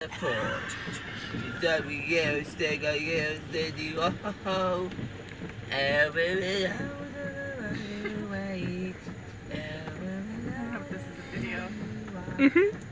the fort. W, stay, go, you, steady, oh, every This is a video.